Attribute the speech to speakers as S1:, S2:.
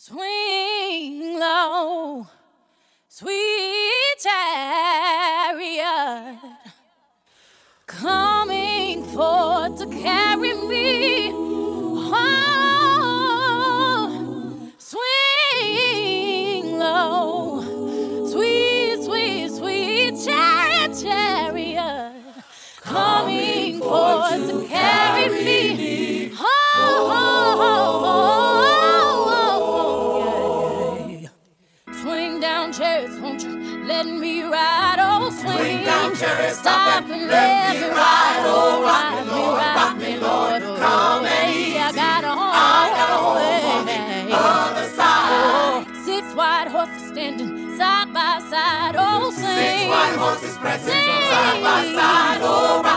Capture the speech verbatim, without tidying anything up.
S1: Swing low, sweet chariot, coming forth to carry me home. Swing low, sweet, sweet, sweet chariot, chariot, coming forth to carry me home. Chariots, won't you let me ride? Oh, swing, swing down, chariots, stop and let me ride. Oh, rock me, Lord, rock me, Lord, come and ease. I got a home, I got a home on the other side. Oh, six white horses standing side by side. Oh, sing, six white horses pressing from side by side. Oh,